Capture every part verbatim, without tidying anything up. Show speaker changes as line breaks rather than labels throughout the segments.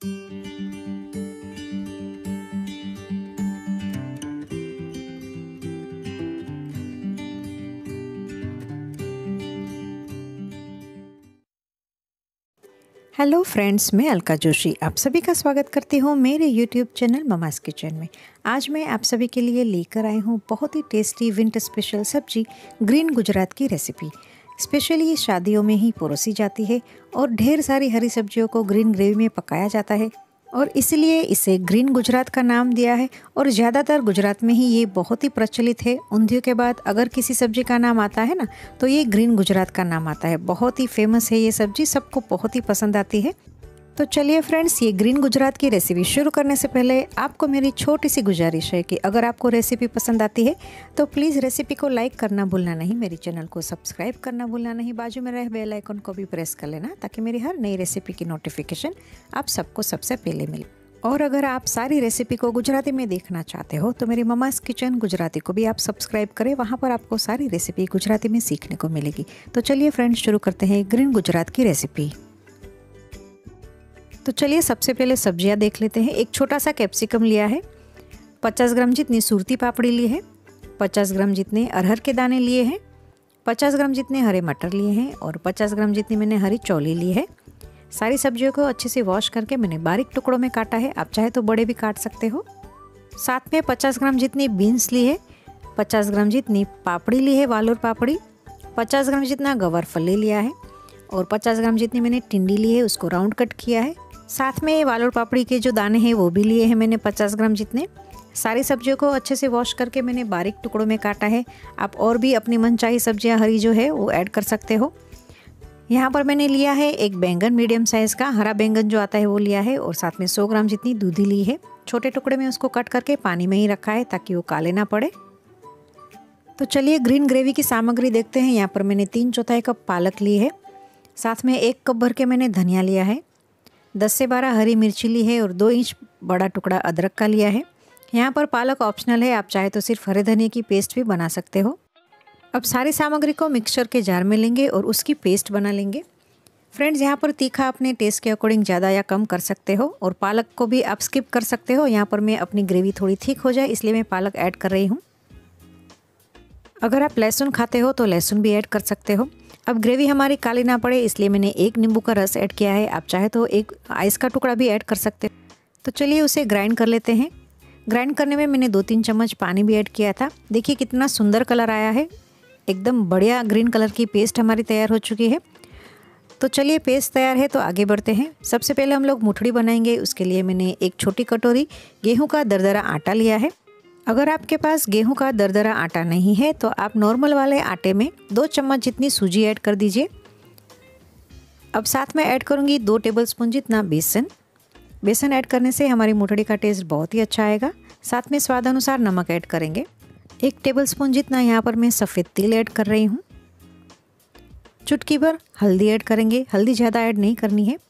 Hello friends, मैं अलका जोशी आप सभी का स्वागत करती हूँ मेरे यूट्यूब चैनल ममास किचन में। आज मैं आप सभी के लिए लेकर आई हूँ बहुत ही टेस्टी विंटर स्पेशल सब्जी ग्रीन गुजरात की रेसिपी। स्पेशली शादियों में ही परोसी जाती है और ढेर सारी हरी सब्जियों को ग्रीन ग्रेवी में पकाया जाता है और इसलिए इसे ग्रीन गुजरात का नाम दिया है। और ज़्यादातर गुजरात में ही ये बहुत ही प्रचलित है। ऊंधियों के बाद अगर किसी सब्जी का नाम आता है ना, तो ये ग्रीन गुजरात का नाम आता है। बहुत ही फेमस है ये सब्जी, सबको बहुत ही पसंद आती है। तो चलिए फ्रेंड्स, ये ग्रीन गुजरात की रेसिपी शुरू करने से पहले आपको मेरी छोटी सी गुजारिश है कि अगर आपको रेसिपी पसंद आती है तो प्लीज़ रेसिपी को लाइक करना भूलना नहीं, मेरे चैनल को सब्सक्राइब करना भूलना नहीं, बाजू में रहे बेल आइकन को भी प्रेस कर लेना ताकि मेरी हर नई रेसिपी की नोटिफिकेशन आप सबको सबसे पहले मिले। और अगर आप सारी रेसिपी को गुजराती में देखना चाहते हो तो मेरी ममास किचन गुजराती को भी आप सब्सक्राइब करें, वहाँ पर आपको सारी रेसिपी गुजराती में सीखने को मिलेगी। तो चलिए फ्रेंड्स, शुरू करते हैं ग्रीन गुजरात की रेसिपी। तो चलिए सबसे पहले सब्जियां देख लेते हैं। एक छोटा सा कैप्सिकम लिया है, पचास ग्राम जितनी सूरती पापड़ी ली है, पचास ग्राम जितने अरहर के दाने लिए हैं, पचास ग्राम जितने हरे मटर लिए हैं और पचास ग्राम जितनी मैंने हरी चौली ली है। सारी सब्जियों को अच्छे से वॉश करके मैंने बारीक टुकड़ों में काटा है, आप चाहे तो बड़े भी काट सकते हो। साथ में पचास ग्राम जितनी बीन्स ली है, पचास ग्राम जितनी पापड़ी ली है वालोर पापड़ी, पचास ग्राम जितना गवार फली लिया है और पचास ग्राम जितनी मैंने टिंडी ली है, उसको राउंड कट किया है। साथ में वालोर पापड़ी के जो दाने हैं वो भी लिए हैं मैंने पचास ग्राम जितने। सारी सब्जियों को अच्छे से वॉश करके मैंने बारीक टुकड़ों में काटा है। आप और भी अपनी मनचाही सब्जियां हरी जो है वो ऐड कर सकते हो। यहाँ पर मैंने लिया है एक बैंगन, मीडियम साइज़ का हरा बैंगन जो आता है वो लिया है और साथ में सौ ग्राम जितनी दूधी ली है। छोटे टुकड़े में उसको कट करके पानी में ही रखा है ताकि वो काले ना पड़े। तो चलिए ग्रीन ग्रेवी की सामग्री देखते हैं। यहाँ पर मैंने तीन चौथाई कप पालक ली है, साथ में एक कप भर के मैंने धनिया लिया है, दस से बारह हरी मिर्ची ली है और दो इंच बड़ा टुकड़ा अदरक का लिया है। यहाँ पर पालक ऑप्शनल है, आप चाहे तो सिर्फ हरे धनिया की पेस्ट भी बना सकते हो। अब सारी सामग्री को मिक्सचर के जार में लेंगे और उसकी पेस्ट बना लेंगे। फ्रेंड्स, यहाँ पर तीखा अपने टेस्ट के अकॉर्डिंग ज़्यादा या कम कर सकते हो और पालक को भी आप स्किप कर सकते हो। यहाँ पर मैं अपनी ग्रेवी थोड़ी थिक हो जाए इसलिए मैं पालक ऐड कर रही हूँ। अगर आप लहसुन खाते हो तो लहसुन भी ऐड कर सकते हो। अब ग्रेवी हमारी काली ना पड़े इसलिए मैंने एक नींबू का रस ऐड किया है, आप चाहे तो एक आइस का टुकड़ा भी ऐड कर सकते हो। तो चलिए उसे ग्राइंड कर लेते हैं। ग्राइंड करने में मैंने दो तीन चम्मच पानी भी ऐड किया था। देखिए कितना सुंदर कलर आया है, एकदम बढ़िया ग्रीन कलर की पेस्ट हमारी तैयार हो चुकी है। तो चलिए पेस्ट तैयार है तो आगे बढ़ते हैं। सबसे पहले हम लोग मुठड़ी बनाएंगे। उसके लिए मैंने एक छोटी कटोरी गेहूँ का दरदरा आटा लिया है। अगर आपके पास गेहूं का दरदरा आटा नहीं है तो आप नॉर्मल वाले आटे में दो चम्मच जितनी सूजी ऐड कर दीजिए। अब साथ में ऐड करूंगी दो टेबलस्पून जितना बेसन। बेसन ऐड करने से हमारी मुठड़ी का टेस्ट बहुत ही अच्छा आएगा। साथ में स्वाद अनुसार नमक ऐड करेंगे। एक टेबलस्पून जितना यहाँ पर मैं सफ़ेद तिल ऐड कर रही हूँ। चुटकी भर हल्दी ऐड करेंगे, हल्दी ज़्यादा ऐड नहीं करनी है।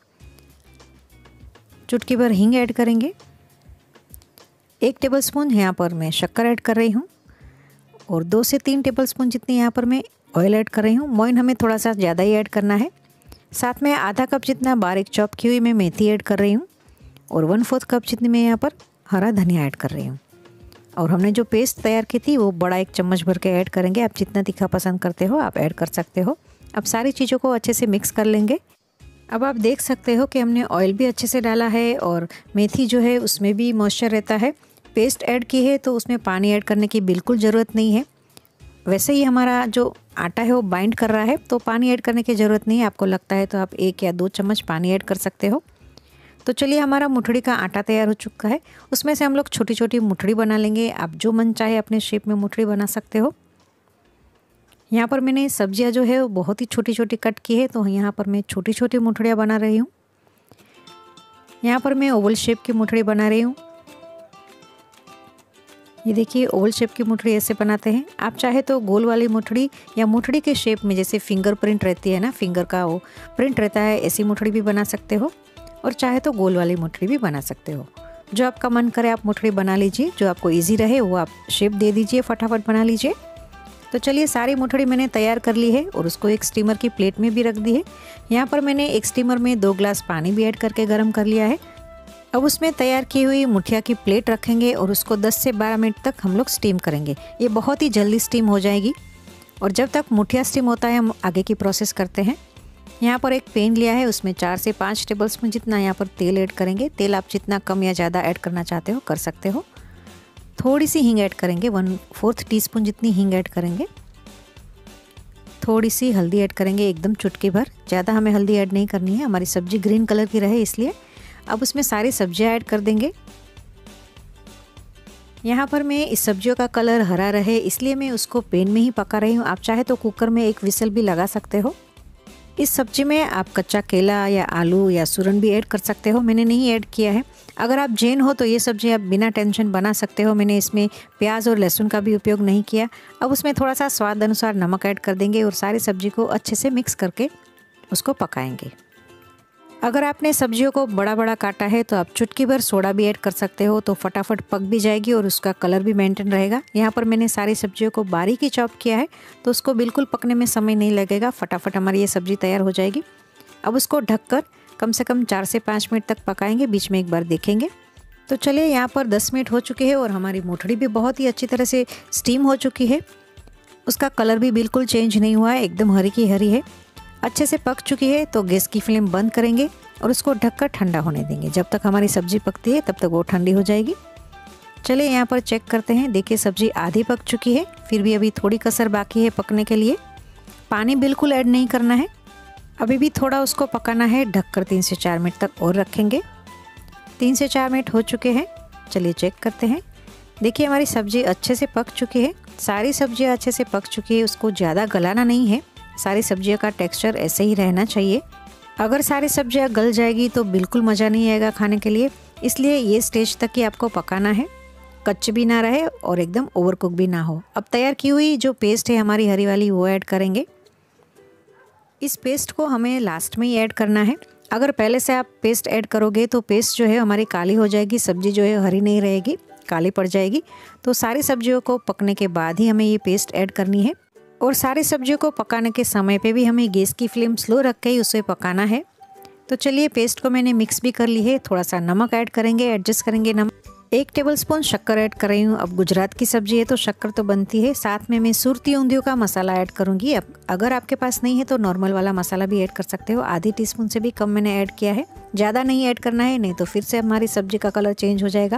चुटकी भर हींग ऐड करेंगे। एक टेबलस्पून यहाँ पर मैं शक्कर ऐड कर रही हूँ और दो से तीन टेबलस्पून जितनी यहाँ पर मैं ऑयल ऐड कर रही हूँ। मोइन हमें थोड़ा सा ज़्यादा ही ऐड करना है। साथ में आधा कप जितना बारीक चॉप की हुई मैं मेथी ऐड कर रही हूँ और वन फोर्थ कप जितनी मैं यहाँ पर हरा धनिया ऐड कर रही हूँ। और हमने जो पेस्ट तैयार की थी वो बड़ा एक चम्मच भर के ऐड करेंगे। आप जितना तीखा पसंद करते हो आप ऐड कर सकते हो। अब सारी चीज़ों को अच्छे से मिक्स कर लेंगे। अब आप देख सकते हो कि हमने ऑयल भी अच्छे से डाला है और मेथी जो है उसमें भी मॉइस्चर रहता है। पेस्ट ऐड की है तो उसमें पानी ऐड करने की बिल्कुल ज़रूरत नहीं है। वैसे ही हमारा जो आटा है वो बाइंड कर रहा है तो पानी ऐड करने की ज़रूरत नहीं है। आपको लगता है तो आप एक या दो चम्मच पानी ऐड कर सकते हो। तो चलिए हमारा मुठड़ी का आटा तैयार हो चुका है। उसमें से हम लोग छोटी छोटी मुठड़ी बना लेंगे। आप जो मन चाहे अपने शेप में मुठड़ी बना सकते हो। यहाँ पर मैंने सब्जियाँ जो है वो बहुत ही छोटी छोटी कट की है तो यहाँ पर मैं छोटी छोटी मुठड़ियाँ बना रही हूँ। यहाँ पर मैं ओवल शेप की मुठड़ी बना रही हूँ। ये देखिए ओवल शेप की मुठड़ी ऐसे बनाते हैं। आप चाहे तो गोल वाली मुठड़ी या मुठड़ी के शेप में जैसे फिंगर प्रिंट रहती है ना, फिंगर का वो प्रिंट रहता है, ऐसी मुठड़ी भी बना सकते हो और चाहे तो गोल वाली मुठड़ी भी बना सकते हो। जो आपका मन करे आप मुठड़ी बना लीजिए, जो आपको इजी रहे वो आप शेप दे दीजिए, फटाफट बना लीजिए। तो चलिए सारी मुठड़ी मैंने तैयार कर ली है और उसको एक स्टीमर की प्लेट में भी रख दी है। यहाँ पर मैंने एक स्टीमर में दो ग्लास पानी भी ऐड करके गर्म कर लिया है। अब उसमें तैयार की हुई मुठिया की प्लेट रखेंगे और उसको दस से बारह मिनट तक हम लोग स्टीम करेंगे। ये बहुत ही जल्दी स्टीम हो जाएगी और जब तक मुठिया स्टीम होता है हम आगे की प्रोसेस करते हैं। यहाँ पर एक पैन लिया है, उसमें चार से पाँच टेबलस्पून जितना यहाँ पर तेल ऐड करेंगे। तेल आप जितना कम या ज़्यादा ऐड करना चाहते हो कर सकते हो। थोड़ी सी हींग ऐड करेंगे, वन फोर्थ टी स्पून जितनी हींग ऐड करेंगे। थोड़ी सी हल्दी ऐड करेंगे, एकदम चुटकी भर, ज़्यादा हमें हल्दी ऐड नहीं करनी है, हमारी सब्ज़ी ग्रीन कलर की रहे इसलिए। अब उसमें सारी सब्जियां ऐड कर देंगे। यहाँ पर मैं इस सब्जियों का कलर हरा रहे इसलिए मैं उसको पैन में ही पका रही हूँ। आप चाहे तो कुकर में एक विसल भी लगा सकते हो। इस सब्जी में आप कच्चा केला या आलू या सूरन भी ऐड कर सकते हो, मैंने नहीं ऐड किया है। अगर आप जैन हो तो ये सब्जी आप बिना टेंशन बना सकते हो। मैंने इसमें प्याज और लहसुन का भी उपयोग नहीं किया। अब उसमें थोड़ा सा स्वाद अनुसार नमक ऐड कर देंगे और सारी सब्जी को अच्छे से मिक्स करके उसको पकाएंगे। अगर आपने सब्जियों को बड़ा बड़ा काटा है तो आप चुटकी भर सोडा भी ऐड कर सकते हो, तो फटाफट पक भी जाएगी और उसका कलर भी मेंटेन रहेगा। यहाँ पर मैंने सारी सब्जियों को बारीक ही चॉप किया है तो उसको बिल्कुल पकने में समय नहीं लगेगा, फटाफट हमारी ये सब्ज़ी तैयार हो जाएगी। अब उसको ढककर कम से कम चार से पाँच मिनट तक पकाएंगे, बीच में एक बार देखेंगे। तो चलिए, यहाँ पर दस मिनट हो चुके हैं और हमारी मोठड़ी भी बहुत ही अच्छी तरह से स्टीम हो चुकी है। उसका कलर भी बिल्कुल चेंज नहीं हुआ है, एकदम हरी की हरी है, अच्छे से पक चुकी है। तो गैस की फ्लेम बंद करेंगे और उसको ढककर ठंडा होने देंगे। जब तक हमारी सब्ज़ी पकती है तब तक वो ठंडी हो जाएगी। चलिए यहाँ पर चेक करते हैं। देखिए सब्ज़ी आधी पक चुकी है, फिर भी अभी थोड़ी कसर बाकी है पकने के लिए। पानी बिल्कुल ऐड नहीं करना है, अभी भी थोड़ा उसको पकाना है। ढककर तीन से चार मिनट तक और रखेंगे। तीन से चार मिनट हो चुके हैं, चलिए चेक करते हैं। देखिए हमारी सब्ज़ी अच्छे से पक चुकी है, सारी सब्जियाँ अच्छे से पक चुकी है। उसको ज़्यादा गलाना नहीं है, सारी सब्जियों का टेक्सचर ऐसे ही रहना चाहिए। अगर सारी सब्जियां गल जाएगी तो बिल्कुल मज़ा नहीं आएगा खाने के लिए, इसलिए ये स्टेज तक ही आपको पकाना है, कच्चे भी ना रहे और एकदम ओवरकुक भी ना हो। अब तैयार की हुई जो पेस्ट है हमारी हरी वाली वो ऐड करेंगे। इस पेस्ट को हमें लास्ट में ही ऐड करना है। अगर पहले से आप पेस्ट ऐड करोगे तो पेस्ट जो है हमारी काली हो जाएगी, सब्ज़ी जो है हरी नहीं रहेगी, काली पड़ जाएगी। तो सारी सब्जियों को पकने के बाद ही हमें ये पेस्ट ऐड करनी है। और सारी सब्जियों को पकाने के समय पे भी हमें गैस की फ्लेम स्लो रख के ही उसे पकाना है। तो चलिए, पेस्ट को मैंने मिक्स भी कर ली है। थोड़ा सा नमक ऐड करेंगे, एडजस्ट करेंगे नमक। एक टेबलस्पून शक्कर ऐड कर रही हूँ। अब गुजरात की सब्जी है तो शक्कर तो बनती है। साथ में मैं सुरती ऊंधियों का मसाला ऐड करूँगी। अब अगर आपके पास नहीं है तो नॉर्मल वाला मसाला भी ऐड कर सकते हो। आधी टीस्पून से भी कम मैंने ऐड किया है, ज़्यादा नहीं ऐड करना है, नहीं तो फिर से हमारी सब्जी का कलर चेंज हो जाएगा।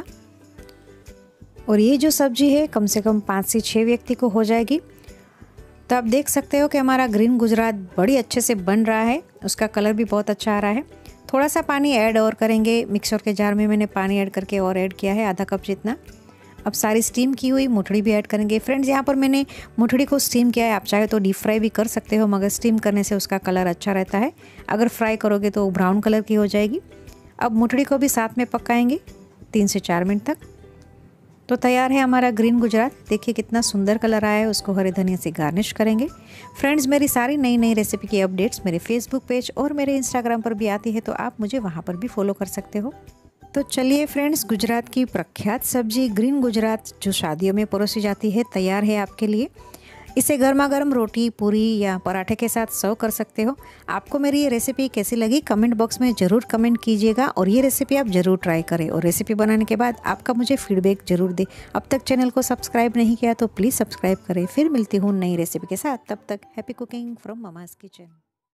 और ये जो सब्जी है कम से कम पाँच से छः व्यक्ति को हो जाएगी। तो आप देख सकते हो कि हमारा ग्रीन गुजरात बड़ी अच्छे से बन रहा है, उसका कलर भी बहुत अच्छा आ रहा है। थोड़ा सा पानी ऐड और करेंगे। मिक्सर के जार में मैंने पानी ऐड करके और ऐड किया है, आधा कप जितना। अब सारी स्टीम की हुई मुठड़ी भी ऐड करेंगे। फ्रेंड्स, यहाँ पर मैंने मुठड़ी को स्टीम किया है, आप चाहे तो डीप फ्राई भी कर सकते हो, मगर स्टीम करने से उसका कलर अच्छा रहता है। अगर फ्राई करोगे तो ब्राउन कलर की हो जाएगी। अब मुठड़ी को भी साथ में पकाएंगे तीन से चार मिनट तक। तो तैयार है हमारा ग्रीन गुजरात। देखिए कितना सुंदर कलर आया है, उसको हरे धनिया से गार्निश करेंगे। फ्रेंड्स, मेरी सारी नई नई रेसिपी की अपडेट्स मेरे फेसबुक पेज और मेरे इंस्टाग्राम पर भी आती है, तो आप मुझे वहाँ पर भी फॉलो कर सकते हो। तो चलिए फ्रेंड्स, गुजरात की प्रख्यात सब्जी ग्रीन गुजरात जो शादियों में परोसी जाती है तैयार है आपके लिए। इसे गर्मा गर्म रोटी, पूरी या पराठे के साथ सर्व कर सकते हो। आपको मेरी ये रेसिपी कैसी लगी कमेंट बॉक्स में ज़रूर कमेंट कीजिएगा और ये रेसिपी आप ज़रूर ट्राई करें और रेसिपी बनाने के बाद आपका मुझे फीडबैक ज़रूर दें। अब तक चैनल को सब्सक्राइब नहीं किया तो प्लीज़ सब्सक्राइब करें। फिर मिलती हूँ नई रेसिपी के साथ, तब तक happy cooking from mama's kitchen.